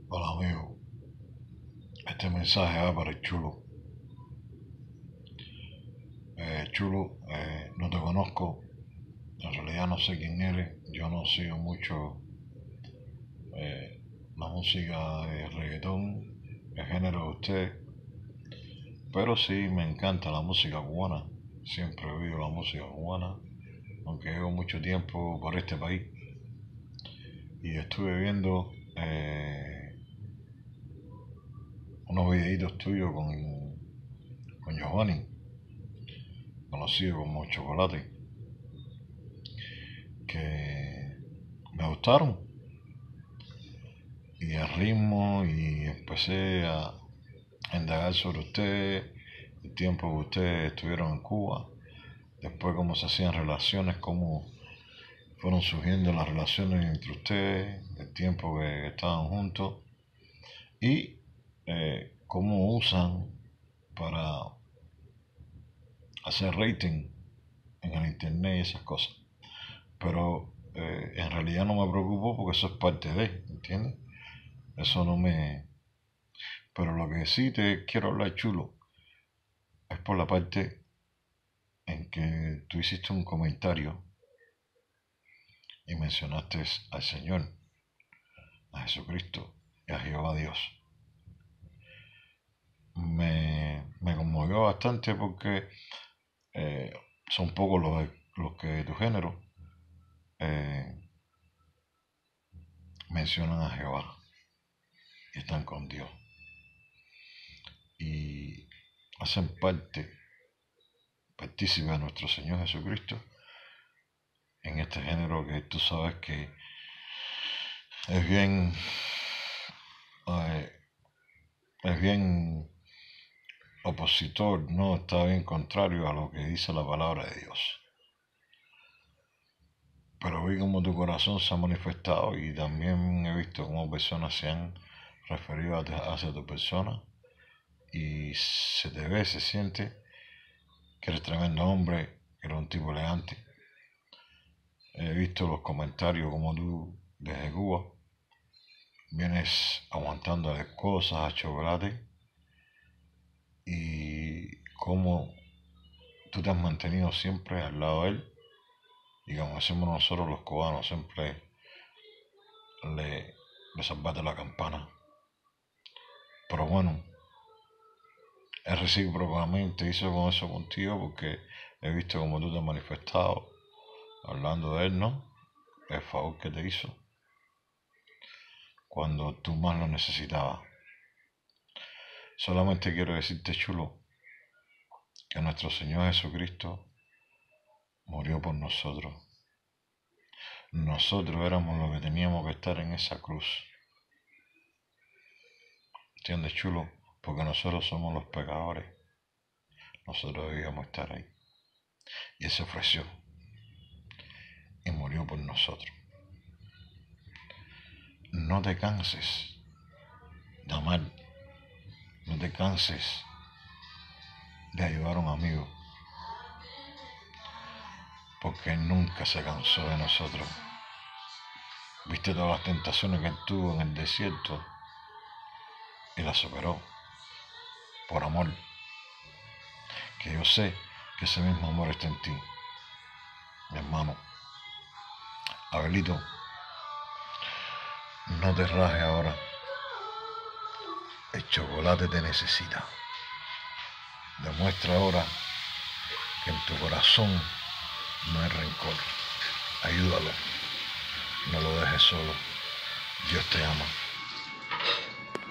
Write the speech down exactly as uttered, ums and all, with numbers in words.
Hola amigo, este mensaje va para el Chulo. Eh, Chulo, eh, no te conozco, en realidad no sé quién eres, yo no sigo mucho eh, la música de reggaetón, el género de usted, pero sí me encanta la música cubana, siempre he oído la música cubana, aunque llevo mucho tiempo por este país y estuve viendo eh, unos videitos tuyos con, con Giovanni, conocido como Chocolate, que me gustaron, y el ritmo, y empecé a indagar sobre usted, el tiempo que ustedes estuvieron en Cuba, después cómo se hacían relaciones, cómo fueron surgiendo las relaciones entre ustedes, el tiempo que estaban juntos, y eh, cómo usan para hacer rating en el internet y esas cosas. Pero eh, en realidad no me preocupo porque eso es parte de, ¿entiendes? Eso no me... Pero lo que sí te quiero hablar, Chulo, es por la parte en que tú hiciste un comentario y mencionaste al Señor, a Jesucristo y a Jehová Dios. Me, me conmovió bastante porque eh, son pocos los, los que de tu género eh, mencionan a Jehová y están con Dios. Y hacen parte, partícipe de nuestro Señor Jesucristo en este género que tú sabes que es bien, eh, es bien opositor, no está bien contrario a lo que dice la palabra de Dios. Pero vi como tu corazón se ha manifestado y también he visto cómo personas se han referido hacia tu persona y se te ve, se siente que eres tremendo hombre, que eres un tipo elegante. He visto los comentarios como tú desde Cuba vienes aguantándole cosas a Chocolate y cómo tú te has mantenido siempre al lado de él, y como hacemos nosotros los cubanos, siempre le, le salvaste la campana. Pero bueno, es recíprocamente hizo con eso contigo porque he visto cómo tú te has manifestado hablando de él, ¿no? El favor que te hizo cuando tú más lo necesitabas. Solamente quiero decirte, Chulo, que nuestro Señor Jesucristo murió por nosotros. Nosotros éramos los que teníamos que estar en esa cruz. ¿Entiendes, Chulo? Porque nosotros somos los pecadores. Nosotros debíamos estar ahí. Y Él se ofreció y murió por nosotros. No te canses de amar. No te canses de ayudar a un amigo. Porque Él nunca se cansó de nosotros. Viste todas las tentaciones que Él tuvo en el desierto y las superó por amor. Que yo sé que ese mismo amor está en ti, mi hermano. Abelito, no te rajes ahora. El Chocolate te necesita. Demuestra ahora que en tu corazón no hay rencor. Ayúdalo. No lo dejes solo. Dios te ama.